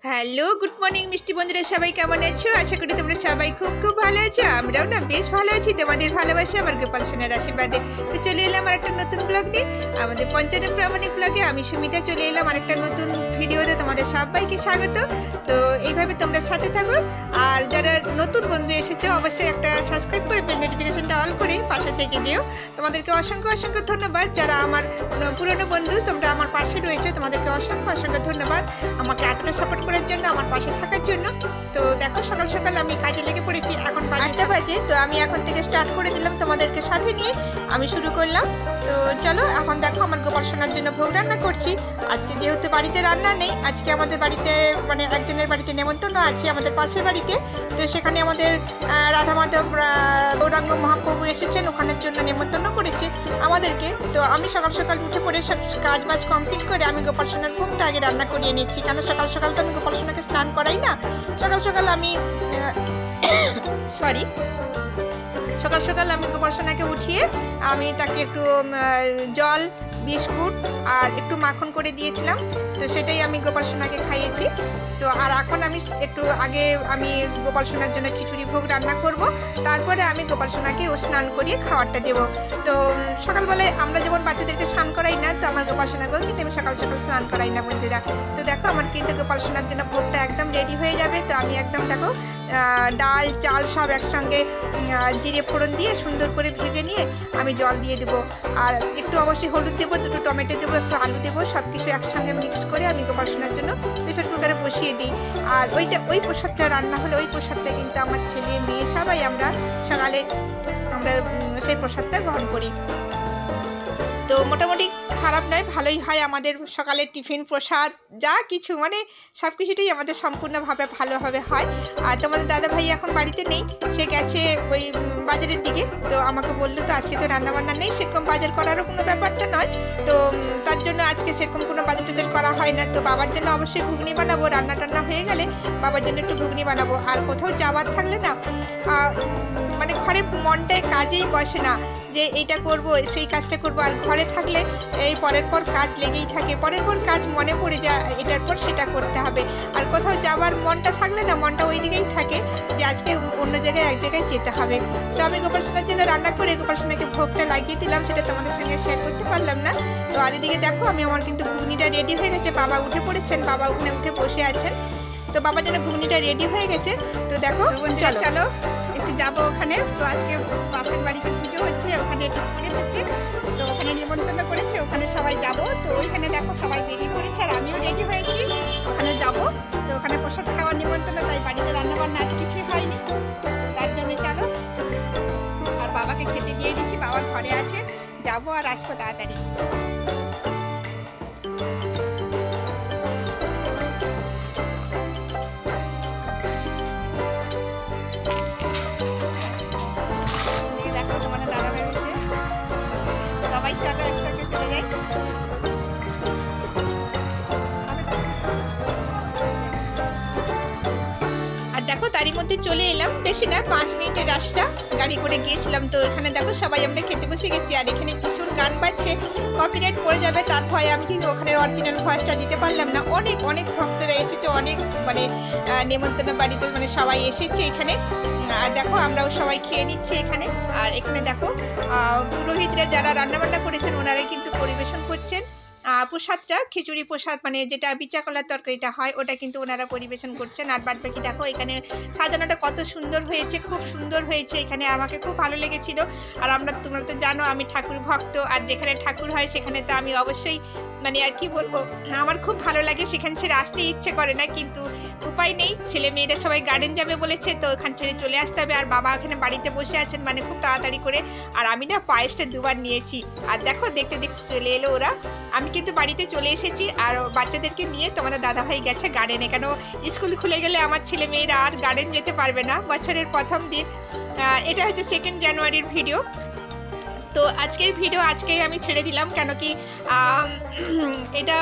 Hello good morning মিষ্টি বন্ধুরা, সবাই কেমন আছো? আশা করি তোমরা সবাই খুব খুব ভালো আছো। আমরাও না বেশ ভালো আছি তোমাদের ভালোবাসা আমার গোপাল সোনার আশীর্বাদে। তো চলে এলাম আর একটা নতুন ব্লগ নিয়ে, আমাদের পঞ্চানন প্রামাণিক ব্লগে। আমি সুমিতা চলে এলাম আর একটা নতুন ভিডিওতে। তোমাদের সবাইকে স্বাগত। তো এইভাবে তোমরা সাথে থাকো, আর যারা নতুন বন্ধু এসেছো অবশ্যই একটা সাবস্ক্রাইব করে বেল নোটিফিকেশনটা অল করে পাশে থেকে যেও। তোমাদেরকে অসংখ্য অসংখ্য ধন্যবাদ। যারা আমার পুরনো বন্ধু তোমরা আমার পাশে রয়েছে, তোমাদেরকে অসংখ্য অসংখ্য ধন্যবাদ আমাকে এতটা সাপোর্ট করার জন্য, আমার পাশে থাকার জন্য। তো দেখো সকাল সকাল আমি কাজে লেগে পড়েছি, এখন 8টা বাজে। তো আমি এখন থেকে স্টার্ট করে দিলাম, তোমাদেরকে সাথে নিয়ে আমি শুরু করলাম। তো চলো এখন দেখো আমার গোপাল সোনার জন্য ভোগ রান্না করছি। আজকে যেহেতু বাড়িতে রান্না নেই, আজকে আমাদের বাড়িতে মানে একজনের বাড়িতে নেমন্তন্ন আছে আমাদের পাশের বাড়িতে। তো সেখানে আমাদের রাধা মাধব গৌরাঙ্গ মহাপ্রভু এসেছেন, ওখানের জন্য নেমন্তন্ন করেছে আমাদেরকে। তো আমি সকাল সকাল উঠে পড়ে সব কাজ বাজ কমপ্লিট করে আমি গোপাল সোনার ভোগটা আগে রান্না করিয়ে নিচ্ছি, কেন সকাল সকাল তো আমি গোপাল সোনাকে স্নান করাই না। সকাল সকাল আমি সকাল সকাল আমি গোপাল সোনাকে উঠিয়ে আমি তাকে একটু জল, বিস্কুট আর একটু মাখন করে দিয়েছিলাম। তো সেটাই আমি গোপাল সোনাকে খাইয়েছি। তো আর এখন আমি একটু আগে আমি গোপাল সোনার জন্য খিচুড়ি ভোগ রান্না করব, তারপরে আমি গোপাল সোনাকে ও স্নান করিয়ে খাবারটা দেবো। তো সকালবেলায় আমরা যেমন বাচ্চাদেরকে স্নান করাই না, তো আমার গোপাল সোনাকেও কিন্তু আমি সকাল সকাল স্নান করাই না বন্ধুরা। তো দেখো আমার কিন্তু গোপাল সোনার জন্য ভোগটা একদম রেডি হয়ে যাবে। তো আমি একদম দেখো ডাল চাল সব একসঙ্গে জিরে ফোড়ন দিয়ে সুন্দর করে ভেজে নিয়ে আমি জল দিয়ে দেবো, আর একটু অবশ্যই হলুদ দেবো, দুটো টমেটো দেবো, একটু আলু দেবো, সব কিছু একসঙ্গে মিক্স করে আমি গোপাল সোনার জন্য প্রেসার কুকারে বসিয়ে দিই। আর ওই প্রসাদটা রান্না হলে ওই প্রসাদটা কিন্তু আমার ছেলে মেয়ে সবাই আমরা সকালে আমরা সেই প্রসাদটা গ্রহণ করি। তো মোটামুটি খারাপ নয়, ভালোই হয় আমাদের সকালের টিফিন প্রসাদ যা কিছু মানে সব কিছুটাই আমাদের সম্পূর্ণভাবে ভালোভাবে হয়। আর তোমাদের দাদা ভাই এখন বাড়িতে নেই, সে গেছে ওই বাজারের দিকে। তো আমাকে বললো তো আজকে তো রান্নাবান্না নেই, সেরকম বাজার করারও কোনো ব্যাপারটা নয়। তো তার জন্য আজকে সেরকম কোনো বাজার টাজার করা হয় না। তো বাবার জন্য অবশ্যই ঘুগনি বানাবো, রান্না টান্না হয়ে গেলে বাবার জন্য একটু ঘুগনি বানাবো। আর কোথাও যাওয়ার থাকলে না মানে ঘরে মনটায় কাজেই বসে না যে এইটা করব সেই কাজটা করব, আর ঘরে থাকলে এই পরের পর কাজ লেগেই থাকে, পরের পর কাজ মনে পড়ে যায় এটার পর সেটা করতে হবে। আর কোথাও যাওয়ার মনটা থাকলে না মনটা ওই দিকেই থাকে যে আজকে অন্য জায়গায় এক জায়গায় যেতে হবে। তো আমি গোপাল সোনার জন্য রান্না করে গোপাল সোনাকে ভোগটা লাগিয়ে দিলাম, সেটা তোমাদের সঙ্গে শেয়ার করতে পারলাম না। তো আর এদিকে দেখো আমি আমার কিন্তু ঘুগনিটা রেডি হয়ে গেছে, বাবা উঠে পড়েছেন, বাবা ওখানে উঠে বসে আছেন। তো বাবার জন্য ঘুগনিটা রেডি হয়ে গেছে। তো দেখো চলো একটু যাবো ওখানে। তো আজকে পাশের বাড়িতে পুজো হচ্ছে, ওখানে একটু ঘুরে এসেছি। তো ওখানে নিমন্ত্রণ করেছে, ওখানে সবাই যাব। তো ওইখানে দেখো সবাই রেডি করেছে আর আমিও রেডি হয়েছি, ওখানে যাব। তো ওখানে প্রসাদ খাওয়ার নিমন্ত্রণ, তাই বাড়িতে রান্নাবান্না আজ কিছুই হয়নি, তার জন্য চলো। আর বাবাকে খেতে দিয়ে দিচ্ছি, বাবা ঘরে আছে, যাবো আর আসবো তাড়াতাড়ি। তারই মধ্যে চলে এলাম, বেশি না 5 মিনিটের রাস্তা, গাড়ি করে গিয়েছিলাম। তো এখানে দেখো সবাই আমরা খেতে বসে গেছি, আর এখানে ভীষণ গান বাজছে, কপিরাইট পড়ে যাবে তার ভয়ে আমি কিন্তু ওখানে অরিজিনাল ভয়েসটা দিতে পারলাম না। অনেক অনেক ভক্তরা এসেছে, অনেক মানে নেমন্তন্ন বাড়িতে মানে সবাই এসেছে এখানে। আর দেখো আমরাও সবাই খেয়ে নিচ্ছি এখানে। আর এখানে দেখো পুরোহিতরা যারা রান্নাবান্না করেছেন ওনারাই কিন্তু পরিবেশন করছেন প্রসাদটা, খিচুড়ি প্রসাদ মানে যেটা বিচা কলার তরকারিটা হয় ওটা কিন্তু ওনারা পরিবেশন করছেন। আর বাদ বাকি দেখো এখানে সাজানোটা কত সুন্দর হয়েছে, খুব সুন্দর হয়েছে এখানে, আমাকে খুব ভালো লেগেছিল। আর তোমরা তো জানো আমি ঠাকুর ভক্ত, আর যেখানে ঠাকুর হয় সেখানে তো আমি অবশ্যই মানে আর কি বলবো, আমার খুব ভালো লাগে, সেখান ছেড়ে আসতে ইচ্ছে করে না, কিন্তু উপায় নেই, ছেলে মেয়েরা সবাই গার্ডেন যাবে বলেছে, তো ওখান ছেড়ে চলে আসতে হবে। আর বাবা এখানে বাড়িতে বসে আছেন মানে খুব তাড়াতাড়ি করে। আর আমি না পায়েসটা 2বার নিয়েছি, আর দেখো দেখতে দেখতে চলে এলো ওরা। আমি কিন্তু বাড়িতে চলে এসেছি, আর বাচ্চাদেরকে নিয়ে তোমাদের দাদাভাই গেছে গার্ডেনে, কেন স্কুল খুলে গেলে আমার ছেলে মেয়েরা আর গার্ডেন যেতে পারবে না বছরের প্রথম দিন। এটা হচ্ছে 2 জানুয়ারির ভিডিও। তো আজকের ভিডিও আজকেই আমি ছেড়ে দিলাম, কেন কি এটা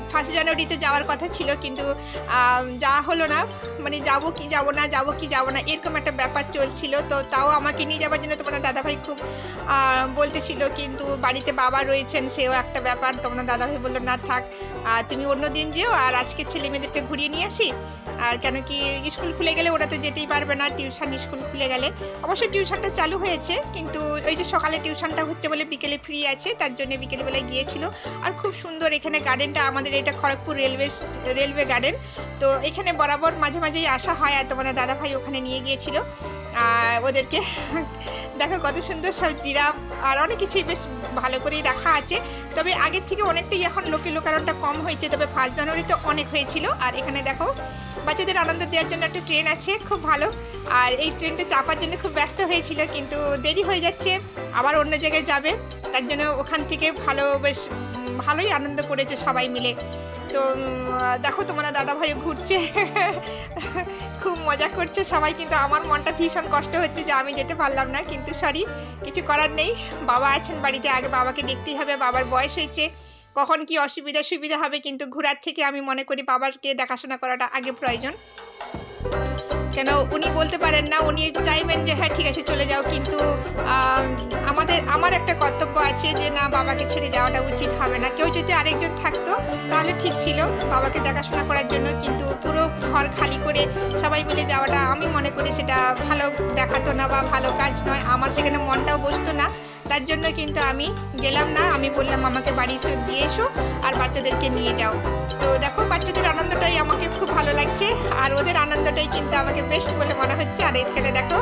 1 জানুয়ারিতে যাওয়ার কথা ছিল, কিন্তু যা হলো না, মানে যাবো কি যাব না এরকম একটা ব্যাপার চলছিল। তো তাও আমাকে নিয়ে যাওয়ার জন্য তোমাদের দাদাভাই খুব বলতেছিল, কিন্তু বাড়িতে বাবা রয়েছেন, সেও একটা ব্যাপার। তোমাদের দাদাভাই বললো না থাক, তুমি অন্য দিন যেও, আর আজকে ছেলে মেয়েদেরকে ঘুরিয়ে নিয়ে আসি। আর কেন কি স্কুল খুলে গেলে ওরা তো যেতেই পারবে না, টিউশন স্কুল খুলে গেলে। অবশ্যই টিউশনটা চালু হয়েছে, কিন্তু ওই যে সকালে টিউশনটা হচ্ছে বলে বিকেলে ফ্রি আছে, তার জন্য বিকেলবেলায় গিয়েছিল। আর খুব সুন্দর এখানে গার্ডেনটা, আমাদের এটা খড়গপুর রেলওয়ে গার্ডেন। তো এখানে বরাবর মাঝে মাঝেই আসা হয়, আর তোমাদের দাদাভাই ওখানে নিয়ে গিয়েছিল ওদেরকে। দেখো কত সুন্দর সব জিরাফ আর অনেক কিছুই বেশ ভালো করেই রাখা আছে। তবে আগের থেকে অনেকটাই এখন লোকারণটা কম হয়েছে, তবে 1 জানুয়ারিতে অনেক হয়েছিল। আর এখানে দেখো বাচ্চাদের আনন্দ দেওয়ার জন্য একটা ট্রেন আছে, খুব ভালো। আর এই ট্রেনটা চাপার জন্য খুব ব্যস্ত হয়েছিল, কিন্তু দেরি হয়ে যাচ্ছে, আবার অন্য জায়গায় যাবে, তার জন্য ওখান থেকে বেশ ভালোই আনন্দ করেছে সবাই মিলে। তো দেখো তোমাদের দাদাভাইও ঘুরছে, খুব মজা করছে সবাই। কিন্তু আমার মনটা ভীষণ কষ্ট হচ্ছে যে আমি যেতে পারলাম না, কিন্তু সরি, কিছু করার নেই। বাবা আছেন বাড়িতে, আগে বাবাকে দেখতেই হবে, বাবার বয়স হয়েছে, কখন কি সুবিধা হবে, কিন্তু ঘোরার থেকে আমি মনে করি বাবাকে দেখাশোনা করাটা আগে প্রয়োজন। কেন উনি বলতে পারেন না, উনি চাইবেন যে হ্যাঁ ঠিক আছে চলে যাও, কিন্তু আমার একটা কর্তব্য আছে যে না, বাবাকে ছেড়ে যাওয়াটা উচিত হবে না। কেউ যদি আরেকজন থাকতো তাহলে ঠিক ছিল বাবাকে দেখাশোনা করার জন্য, কিন্তু পুরো ঘর খালি করে সবাই মিলে যাওয়াটা আমি মনে করি সেটা ভালো দেখাতো না বা ভালো কাজ নয়, আমার সেখানে মনটাও বসতো না। তার জন্য কিন্তু আমি গেলাম না, আমি বললাম আমাকে বাড়ি দিয়ে এসো আর বাচ্চাদেরকে নিয়ে যাও। তো দেখো বাচ্চাদের আনন্দটাই আমাকে খুব ভালো লাগছে, আর ওদের আনন্দটাই কিন্তু আমাকে বেস্ট বলে মনে হচ্ছে। আর এখানে দেখো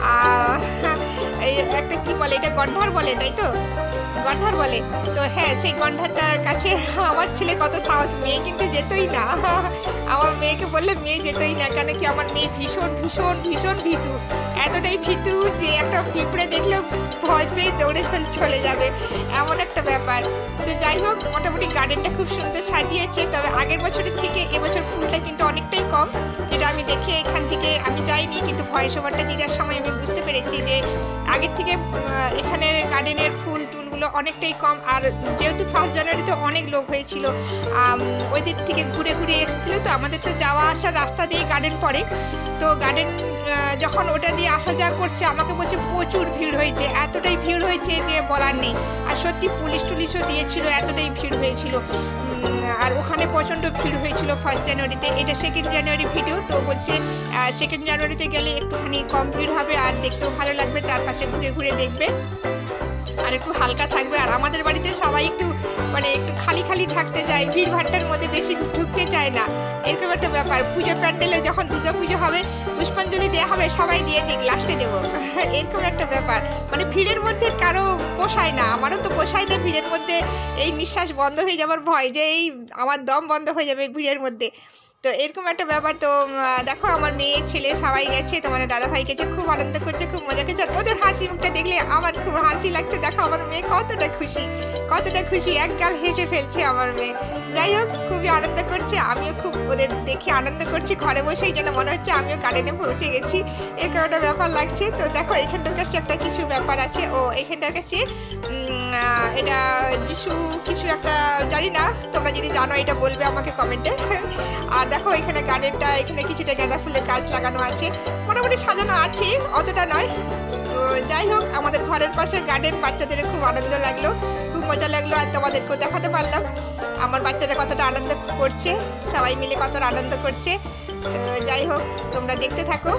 এই একটা কি বলে, এটা গন্ডার বলে, তাই তো? গন্ডার বলে। তো হ্যাঁ, সেই গন্ডারটার কাছে আমার ছেলে কত সাহস, মেয়ে কিন্তু যেতই না। আমার মেয়েকে বললে মেয়ে যেতই না, কেন কি আমার মেয়ে ভীষণ ভীষণ ভীষণ ভীতু, এতটাই ভীতু যে একটা পিঁপড়ে দেখলেও ভয় পেয়ে দৌড়ে চলে যাবে, এমন একটা ব্যাপার। তো যাই হোক, মোটামুটি গার্ডেনটা খুব সুন্দর সাজিয়েছে, তবে আগের বছরের থেকে এবছর ফুলটা কিন্তু অনেকটাই কম, যেটা আমি দেখে এখান থেকে আমি যাইনি, কিন্তু ভয়েস ওভারটা দিয়ে যাওয়ার সময় আমি বুঝতে পেরেছি যে আগের থেকে এখানে গার্ডেনের ফুলগুলো অনেকটাই কম। আর যেহেতু 1 জানুয়ারিতে অনেক লোক হয়েছিল, ওই দিক থেকে ঘুরে ঘুরে এসেছিলো, তো আমাদের তো যাওয়া আসার রাস্তা দিয়ে গার্ডেন পড়ে, তো গার্ডেন যখন ওটা দিয়ে আসা যাওয়া করছে আমাকে বলছে প্রচুর ভিড় হয়েছে, এতটাই ভিড় হয়েছে যে বলার নেই। আর সত্যি পুলিশও দিয়েছিল, এতটাই ভিড় হয়েছিল। আর ওখানে প্রচণ্ড ভিড় হয়েছিল 1 জানুয়ারিতে। এটা 2 জানুয়ারি ভিডিও, তো বলছে 2 জানুয়ারিতে গেলে একটুখানি কম ভিড় হবে, আর দেখতেও ভালো লাগবে, চারপাশে ঘুরে ঘুরে দেখবে, আর একটু হালকা থাকবে। আর আমাদের বাড়িতে সবাই একটু খালি খালি থাকতে চায়, ভিড় ভাট্টার মধ্যে বেশি ঢুকতে চায় না, এরকম একটা ব্যাপার। পুজো প্যান্ডেলে যখন দুর্গা পুজো হবে, পুষ্পাঞ্জলি দেওয়া হবে, সবাই দিয়ে দিক, লাস্টে দেবো, এরকম একটা ব্যাপার। মানে ভিড়ের মধ্যে কারো পোষায় না, আমারও তো পোষায় না ভিড়ের মধ্যে, এই নিঃশ্বাস বন্ধ হয়ে যাবার ভয়, যে এই আমার দম বন্ধ হয়ে যাবে ভিড়ের মধ্যে। তো এরকম একটা ব্যাপার। তো দেখো আমার মেয়ে ছেলে সবাই গেছে, তোমাদের দাদাভাই গেছে, খুব আনন্দ করছে, খুব মজা করছে। ওদের হাসি মুখটা দেখলে আমার খুব হাসি লাগছে। দেখো আমার মেয়ে কতটা খুশি, এক গাল হেসে ফেলছে আমার মেয়ে। যাই হোক, খুবই আনন্দ করছে, আমিও খুব ওদের দেখে আনন্দ করছি, ঘরে বসেই যেন মনে হচ্ছে আমিও গার্ডেনে পৌঁছে গেছি, এরকম একটা ব্যাপার লাগছে। তো দেখো এখানটার কাছে একটা কিছু ব্যাপার আছে, এখানটার কাছে এটা যিশু কিছু একটা, জানি না, তোমরা যদি জানো এটা বলবে আমাকে কমেন্টে। আর দেখো এখানে গার্ডেনটা, এখানে কিছুটা গাঁদা ফুলের গাছ লাগানো আছে, মোটামুটি সাজানো আছে, অতটা নয়। তো যাই হোক, আমাদের ঘরের পাশে গার্ডেন, বাচ্চাদের খুব আনন্দ লাগলো, খুব মজা লাগলো, আর তোমাদেরকেও দেখাতে পারলাম আমার বাচ্চারা কতটা আনন্দ করছে, সবাই মিলে কতটা আনন্দ করছে। যাই হোক, তোমরা দেখতে থাকো।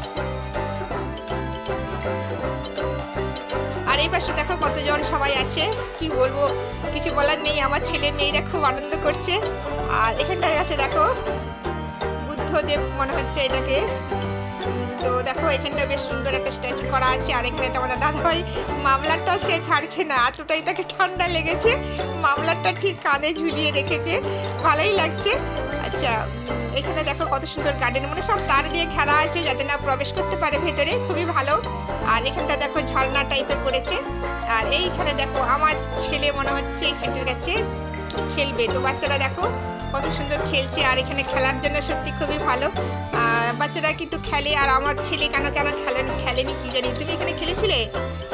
আর এই পাশে দেখো কতজন সবাই আছে, কি বলবো, কিছু বলার নেই, আমার ছেলে মেয়েরা খুব আনন্দ করছে। আর এখানটার কাছে দেখো বুদ্ধদেব মনে হচ্ছে এটাকে। তো দেখো এখানটা বেশ সুন্দর একটা স্ট্যাচু করা আছে। আর এখানে তো আমাদের দাদাভাই মামলারটা সে ছাড়ছে না, এতটাই তাকে ঠান্ডা লেগেছে, মামলারটা ঠিক কাঁধে ঝুলিয়ে রেখেছে, ভালোই লাগছে। আচ্ছা, এখানে দেখো কত সুন্দর গার্ডেন, মানে সব তার দিয়ে ঘেরা আছে যাতে না প্রবেশ করতে পারে ভেতরে, খুবই ভালো। আর এখানটা দেখো ঝর্ণা টাইপের করেছে। আর এইখানে দেখো আমার ছেলে মনে হচ্ছে এখানটার কাছে খেলবে, তো বাচ্চারা দেখো কত সুন্দর খেলছে। আর এখানে খেলার জন্য সত্যি খুবই ভালো, বাচ্চারা কিন্তু খেলে। আর আমার ছেলে কেন খেলেনি কি জানি। তুমি এখানে খেলেছিলে?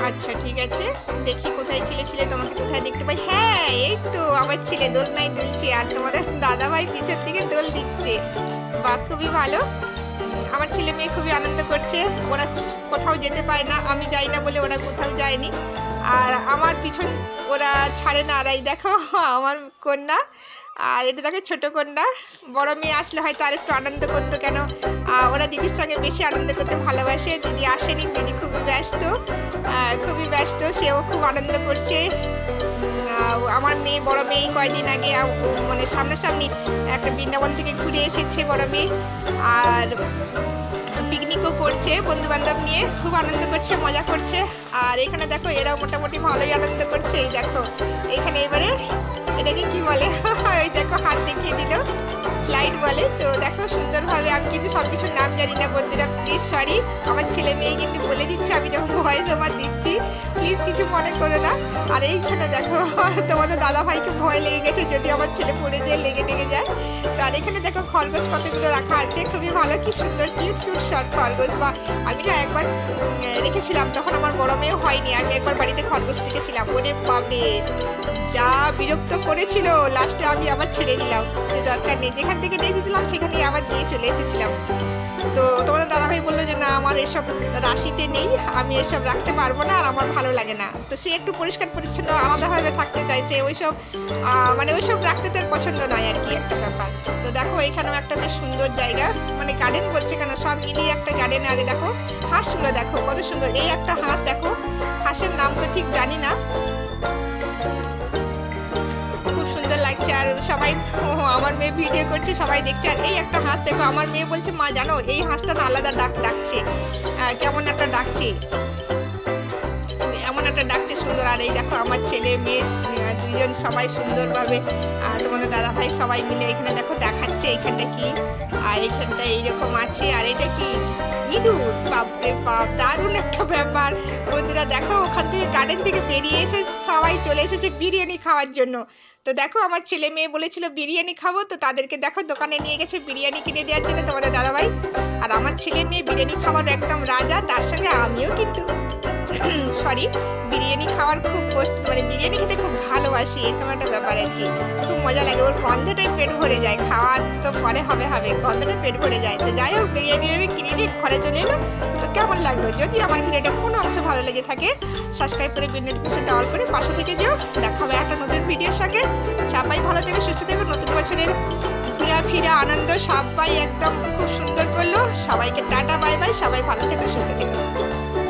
আচ্ছা ঠিক আছে, দেখি কোথায় খেলেছিলে, তোমাকে কোথায় দেখতে পাই। হ্যাঁ এই তো আমার ছেলে দোলনায় দুলছে আর তোমাদের দাদা ভাই পিছের দিকে দোল দিচ্ছে। বাহ খুবই ভালো, আমার ছেলে মেয়ে খুবই আনন্দ করছে। ওরা কোথাও যেতে পায় না, আমি যাই না বলে ওরা কোথাও যায়নি। আর আমার পিছন ওরা ছাড়ে না। আর এই দেখো আমার কন্যা, আর এটা দেখো ছোটো কন্যা। বড় মেয়ে আসলে হয়তো আর একটু আনন্দ করতো, কেন ওরা দিদির সঙ্গে বেশি আনন্দ করতে ভালোবাসে। দিদি আসেনি, দিদি খুবই ব্যস্ত, সেও খুব আনন্দ করছে। আমার মেয়ে বড় মেয়ে কয়েকদিন আগে মানে সামনাসামনি একটা বৃন্দাবন থেকে ঘুরে এসেছে বড় মেয়ে, আর পিকনিকও করছে বন্ধু বান্ধব নিয়ে, খুব আনন্দ করছে, মজা করছে। আর এখানে দেখো এরাও মোটামুটি ভালোই আনন্দ করছে। এই দেখো এখানে এবারে এটাকে কি বলে ওই দেখো হাত দেখিয়ে দিল, স্লাইড বলে। তো দেখো সুন্দরভাবে, আমি কিন্তু সব কিছুর নাম জানি না বন্ধুরা, প্লিজ সরি। আমার ছেলে মেয়ে কিন্তু বলে দিচ্ছে আমি যখন ভয়েস ওভার দিচ্ছি, প্লিজ কিছু মনে করো না। আর এইখানে দেখো তোমাদের দাদা ভাইকে ভয় লেগে গেছে যদি আমার ছেলে পড়ে যায়, লেগে যায়। তো আর এখানে দেখো খরগোশ কতগুলো রাখা আছে, খুবই ভালো, কি সুন্দর কিউট শর্ট খরগোশ। বা আমি না একবার রেখেছিলাম, তখন আমার বড় মেয়ে হয়নি, আমি একবার বাড়িতে খরগোশ রেখেছিলাম। ওরে বাপরে যা বিরক্ত করেছিল, লাস্টে আমি আবার ছেড়ে দিলাম, যে দরকার নেই, যেখান থেকে নিয়ে এসেছিলাম সেখানেই আবার দিয়ে চলে এসেছিলাম। তো তোমাদের দাদাভাই বললো যে না আমার এসব রাশিতে নেই, আমি এসব রাখতে পারবো না, আর আমার ভালো লাগে না। তো সে একটু পরিষ্কার পরিচ্ছন্ন আলাদাভাবে থাকতে চাইছে, ওইসব মানে ওইসব রাখতে তার পছন্দ নয় আর কি, একটা ব্যাপার। তো দেখো এখানেও একটা বেশ সুন্দর জায়গা, মানে গার্ডেন বলছে কেন, সব মিলিয়ে একটা গার্ডেন। আরে দেখো হাঁসগুলো দেখো কত সুন্দর, এই একটা হাঁস দেখো, হাঁসের নাম তো ঠিক জানি না, লাগছে। আর সবাই আমার মেয়ে ভিডিও করছে, সবাই দেখছে। আর এই একটা হাঁস দেখো, আমার মেয়ে বলছে মা জানো এই হাঁসটা না আলাদা ডাকছে, কেমন একটা ডাকছে, এমন একটা ডাকছে সুন্দর। আর এই দেখো আমার ছেলে মেয়ে দুজন সবাই সুন্দরভাবে, তোমাদের দাদা ভাই সবাই মিলে এখানে দেখো দেখাচ্ছে এইখানটা কি, আর এইখানটা এইরকম আছে। আর এটা কি ইঁদুর, বাপরে বাপ, দারুণ একটা ব্যাপার বন্ধুরা। দেখো ওখান থেকে গার্ডেন থেকে বেরিয়ে এসে সবাই চলে এসেছে বিরিয়ানি খাওয়ার জন্য। তো দেখো আমার ছেলে মেয়ে বলেছিল বিরিয়ানি খাবো, তো তাদেরকে দেখো দোকানে নিয়ে গেছে বিরিয়ানি কিনে দেওয়ার জন্য তোমাদের দাদাভাই। আর আমার ছেলে মেয়ে বিরিয়ানি খাওয়ার একদম রাজা, তার সঙ্গে আমিও কিন্তু সরি বিরিয়ানি খাওয়ার খুব প্রস্তুত, মানে বিরিয়ানি খেতে খুব ভালোবাসি, এরকম একটা ব্যাপার আর কি, খুব মজা লাগে। ওর গন্ধটাই পেট ভরে যায়, খাওয়া তো পরে হবে, গন্ধটাই পেট ভরে যায়। তো যাই হোক বিরিয়ানি আমি কিনে নিয়ে ঘরে চলে এলো। তো কেমন লাগলো, যদি আমার ভিডিওটা কোনো অংশ ভালো লেগে থাকে সাবস্ক্রাইব করে বেল নোটিফিকেশনটা অল করে পাশে থেকে যেও। দেখা হবে একটা নতুন ভিডিওর সঙ্গে। সবাই ভালো থেকে সুস্থ থেকো, নতুন বছরের ঘোরাফেরা আনন্দ সবাই একদম খুব সুন্দর করলো। সবাইকে টাটা বাই বাই, সবাই ভালো থেকো সুস্থ থেকো।